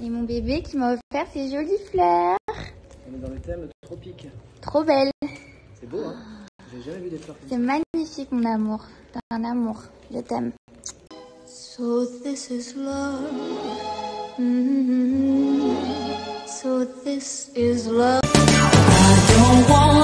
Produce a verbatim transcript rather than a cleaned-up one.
Et mon bébé qui m'a offert ces jolies fleurs. On est dans le thème tropique. Trop belle. C'est beau, hein? J'ai jamais vu des fleurs comme ça. C'est magnifique, mon amour. T'as un amour. Je t'aime. So this is love. Mm-hmm. So this is love. I don't want